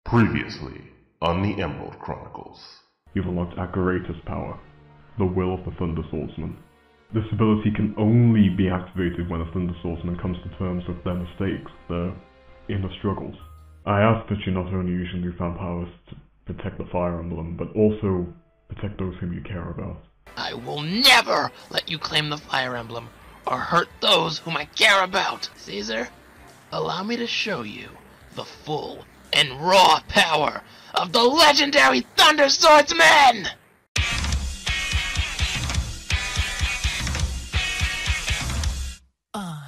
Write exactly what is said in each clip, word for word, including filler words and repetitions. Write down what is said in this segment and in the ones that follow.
Previously on the Emerald Chronicles. You've unlocked Agaratus power, the will of the Thunder Swordsman. This ability can only be activated when a Thunder Swordsman comes to terms with their mistakes, their inner struggles. I ask that you not only use your newfound powers to protect the Fire Emblem, but also protect those whom you care about. I will never let you claim the Fire Emblem, or hurt those whom I care about. Caesar, allow me to show you the full and raw power of the legendary Thunder Swordsman! Uh.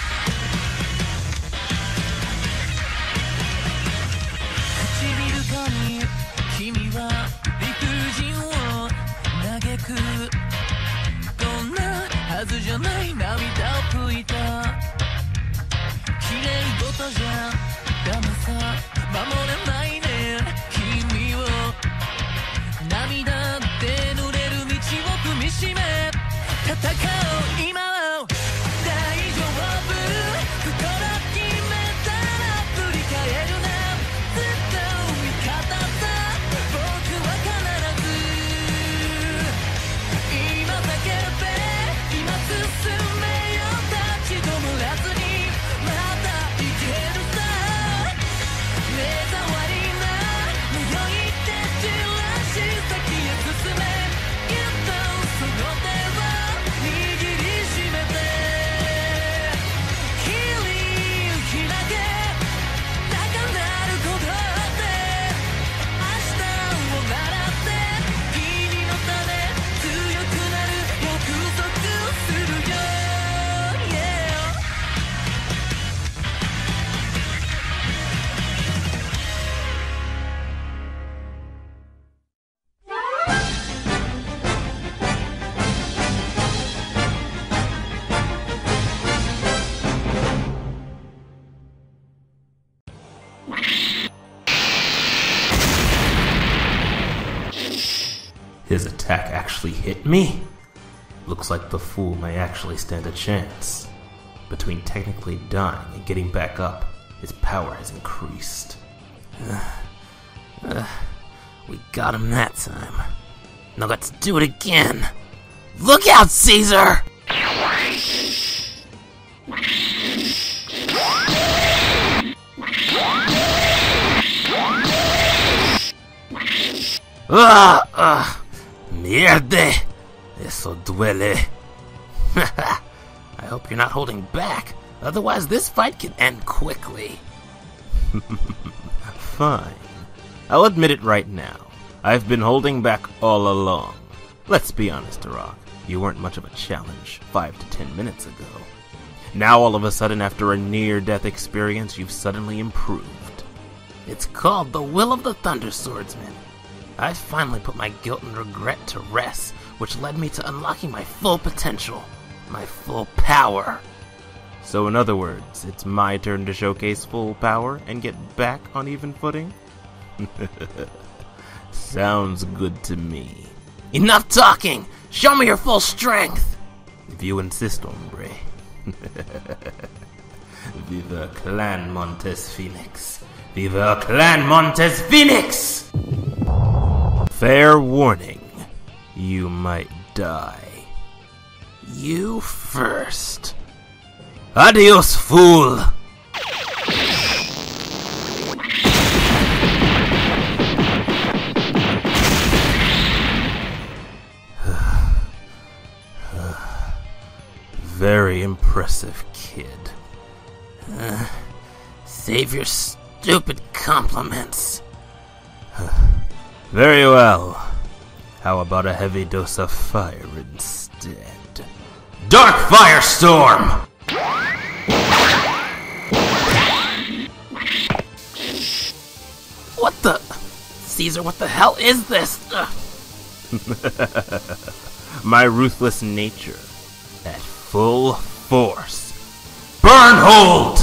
守れないね君を涙で濡れる道を踏みしめ戦おう今は大丈夫心決めたら振り返るなずっと味方さ僕は必ず今叫べ今進めよ立ち止まらずにまだいけるさ目障りな迷いって散らし先へ進めぎゅっとその手を握りしめて切り開け高鳴る鼓動で明日を習って君のため強くなる約束するよ、yeah. His attack actually hit me? Looks like the fool may actually stand a chance. Between technically dying and getting back up, his power has increased. Uh, uh, we got him that time. Now let's do it again! Look out, Caesar! Ah! Ah! Mierde! Eso duele. I hope you're not holding back, otherwise this fight can end quickly. Fine. I'll admit it right now. I've been holding back all along. Let's be honest, Rock. You weren't much of a challenge five to ten minutes ago. Now all of a sudden, after a near-death experience, you've suddenly improved. It's called the Will of the Thunder Swordsman. I finally put my guilt and regret to rest, which led me to unlocking my full potential, my full power. So in other words, it's my turn to showcase full power and get back on even footing? Sounds good to me. Enough talking! Show me your full strength! If you insist, hombre. Viva Clan Montes Phoenix! Viva Clan Montes Phoenix! Fair warning, you might die. You first. Adios, fool! Very impressive, kid. Uh, save your stupid compliments. Very well. How about a heavy dose of fire instead? Dark Firestorm! What the? Caesar, what the hell is this? My ruthless nature. At full force. Burnhold!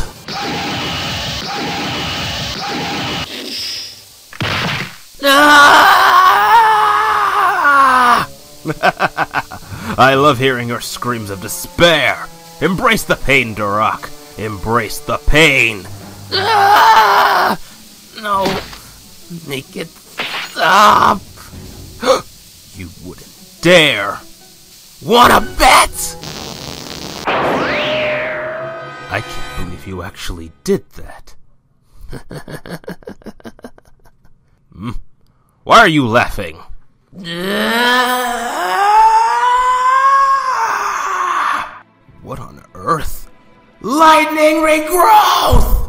Ah! I love hearing your screams of despair. Embrace the pain, Duroc. Embrace the pain. Ah! No, Make it stop! You wouldn't dare! Wanna bet? I can't believe you actually did that. Hmm? Why are you laughing? What on earth? Lightning regrowth!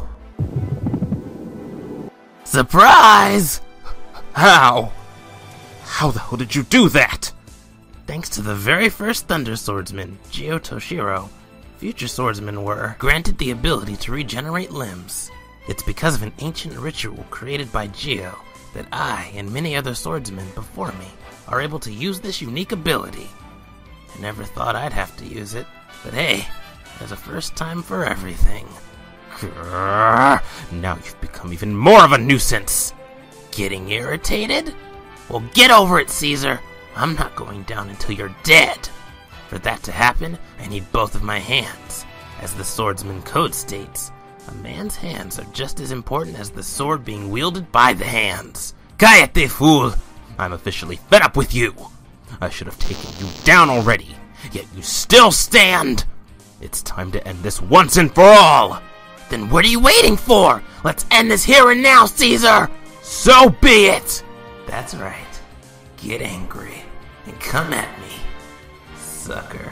Surprise! How? How the hell did you do that? Thanks to the very first Thunder Swordsman, Gio Toshiro, future swordsmen were granted the ability to regenerate limbs. It's because of an ancient ritual created by Gio that I and many other swordsmen before me are able to use this unique ability. I never thought I'd have to use it, but hey, there's a first time for everything. Grrr, now you've become even more of a nuisance. Getting irritated? Well, get over it, Caesar. I'm not going down until you're dead. For that to happen, I need both of my hands. As the Swordsman Code states, a man's hands are just as important as the sword being wielded by the hands. Cállate, fool! I'm officially fed up with you. I should have taken you down already, yet you still stand. It's time to end this once and for all. Then what are you waiting for? Let's end this here and now, Caesar! So be it! That's right. Get angry and come at me, sucker.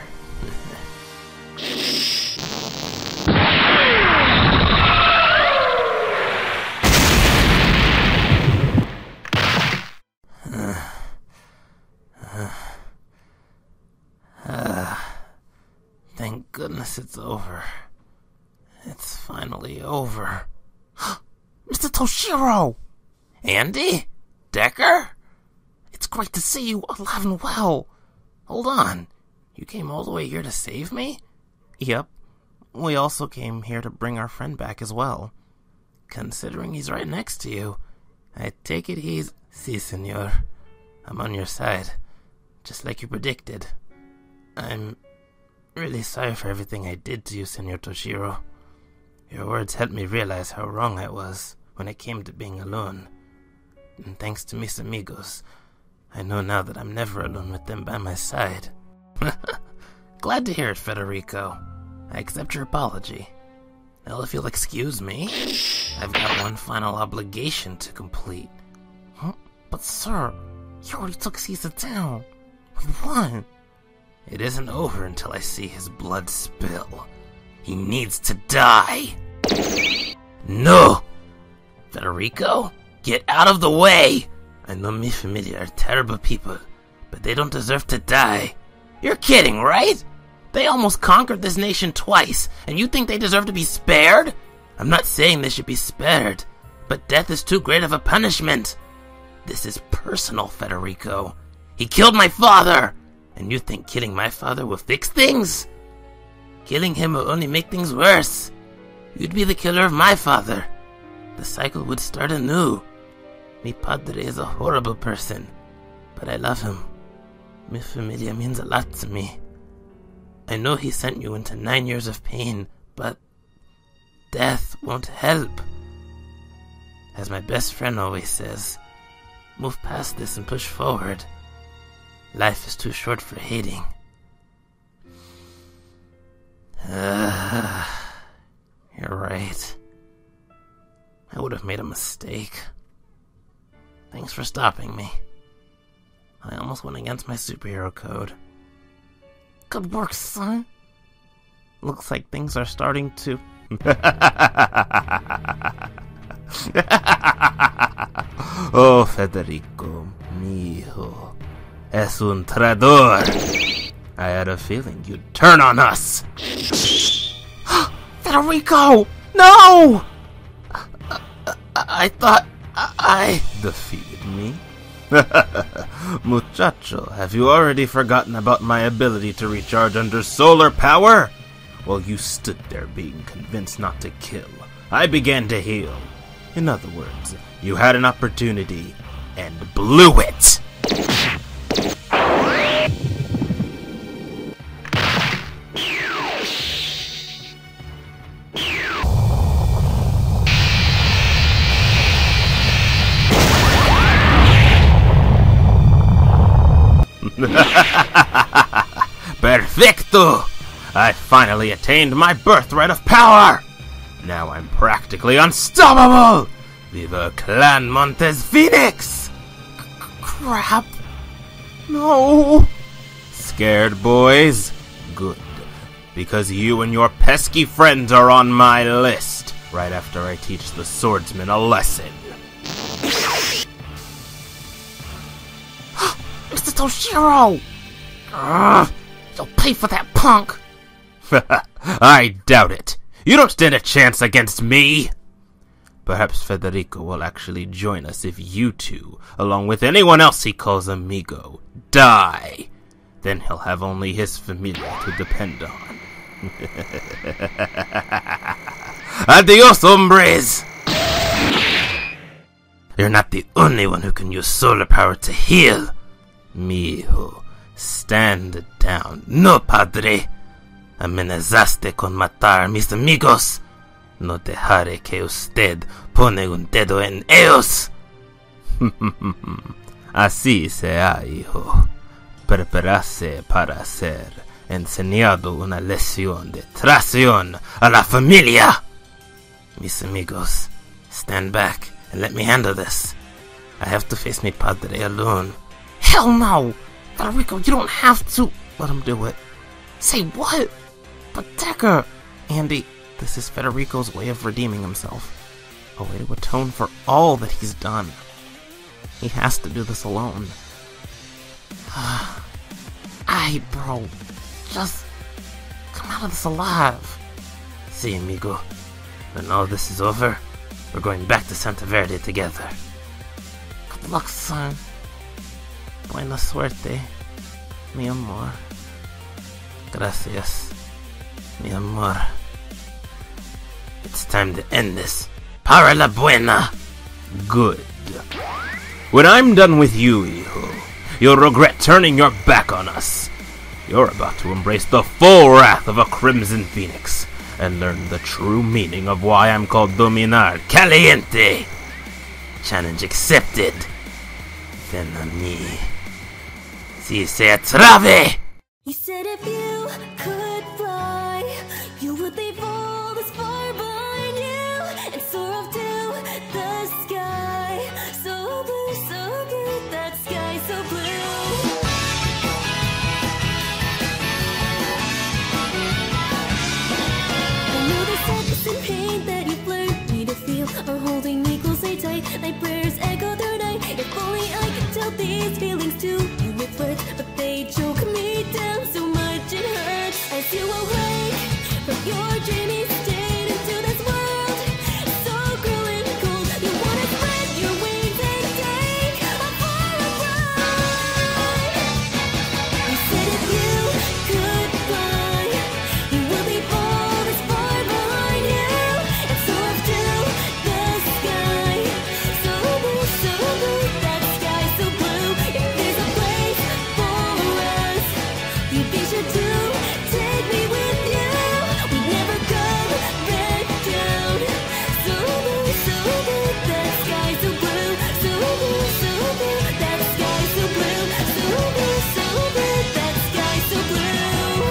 Thank goodness it's over. It's finally over. Mister Toshiro! Andy? Decker? It's great to see you alive and well. Hold on. You came all the way here to save me? Yep. We also came here to bring our friend back as well. Considering he's right next to you, I take it he's... Si, senor. I'm on your side. Just like you predicted. I'm really sorry for everything I did to you, Senor Toshiro. Your words helped me realize how wrong I was when it came to being alone. And thanks to mis amigos, I know now that I'm never alone with them by my side. Glad to hear it, Federico. I accept your apology. Now, if you'll excuse me, I've got one final obligation to complete. Huh? But sir, you already took Caesar down. We won. It isn't over until I see his blood spill. He needs to die. No! Federico, get out of the way! I know mi familia are terrible people, but they don't deserve to die. You're kidding, right? They almost conquered this nation twice, and you think they deserve to be spared? I'm not saying they should be spared, but death is too great of a punishment. This is personal, Federico. He killed my father, and you think killing my father will fix things? Killing him will only make things worse. You'd be the killer of my father. The cycle would start anew. Mi padre is a horrible person, but I love him. Mi familia means a lot to me. I know he sent you into nine years of pain, but death won't help. As my best friend always says, move past this and push forward. Life is too short for hating. Uh, you're right. I would have made a mistake. Thanks for stopping me. I almost went against my superhero code. Good work, son. Looks like things are starting to... Oh, Federico, mi hijo, es un traidor. I had a feeling you'd turn on us. Federico, no! I, I, I thought I defeated me. Muchacho, have you already forgotten about my ability to recharge under solar power? While you stood there being convinced not to kill, I began to heal. In other words, you had an opportunity and blew it. Esto! I finally attained my birthright of power! Now I'm practically unstoppable! Viva Clan Montes Phoenix! Crap. No. Scared, boys? Good. Because you and your pesky friends are on my list, right after I teach the swordsman a lesson. Mister Toshiro! Ugh, you'll pay for that, punk! I doubt it. You don't stand a chance against me! Perhaps Federico will actually join us if you two, along with anyone else he calls amigo, die. Then he'll have only his familia to depend on. Adios, hombres! You're not the only one who can use solar power to heal. Mijo, stand down. No, padre. Amenazaste con matar a mis amigos. No dejaré que usted pone un dedo en ellos. Así sea, hijo. Prepararse para ser enseñado una lección de traición a la familia. Mis amigos, stand back and let me handle this. I have to face mi padre alone. Hell no! Federico, you don't have to. Let him do it. Say what? But Decker! Andy, this is Federico's way of redeeming himself. A way to atone for all that he's done. He has to do this alone. Aye, bro. Just come out of this alive. See, amigo. When all this is over, we're going back to Santa Verde together. Good luck, son. Buena suerte, mi amor. Gracias, mi amor. It's time to end this. Para la buena. Good. When I'm done with you, hijo, you'll regret turning your back on us. You're about to embrace the full wrath of a Crimson Phoenix and learn the true meaning of why I'm called Dominar Caliente. Challenge accepted. Then a me. Si se atreve! You said if you could fly, you would leave all this far behind you and soar off to the sky. So blue, so blue, that sky so blue. I know the sadness and pain that you've learned me to feel are holding me closely tight. My prayers echo through night. If only I could tell these feelings to you with words, but they choke me down so much it hurts. As you awake from your dreamy state into this world so cruel and cold, you wanna spread your wings and take a far ride. You said if you could fly, you would leave all this far behind you and soar up to the sky. So blue, so blue, that sky so blue. If there's a place for us, you'd be sure to take me with you. We'd never come back down. So blue, so blue, that sky so blue. So blue, so blue, that sky so blue. So blue, so blue, that sky so blue.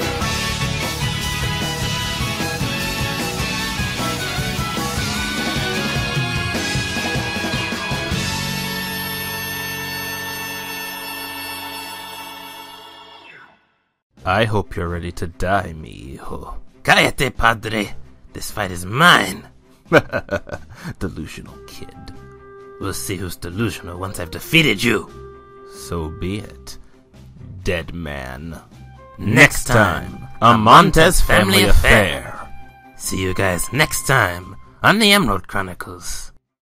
I hope you're ready to die, mi hijo. Cállate, padre. This fight is mine. Delusional kid. We'll see who's delusional once I've defeated you. So be it. Dead man. Next time, a Montes family affair. See you guys next time on the Emerald Chronicles.